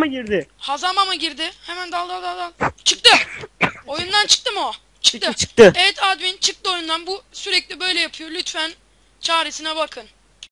mı girdi? Hazama mı girdi? Hemen dal. Çıktı. Oyundan çıktı mı o? Çıktı. Çıktı. Evet admin çıktı oyundan. Bu sürekli böyle yapıyor. Lütfen çaresine bakın.